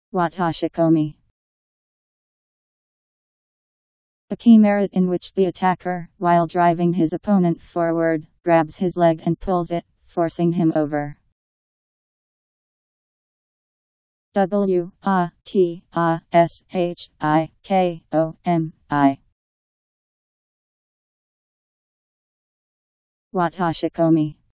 Watashikomi. A kimarite in which the attacker, while driving his opponent forward, grabs his leg and pulls it, forcing him over. Watashikomi. Watashikomi.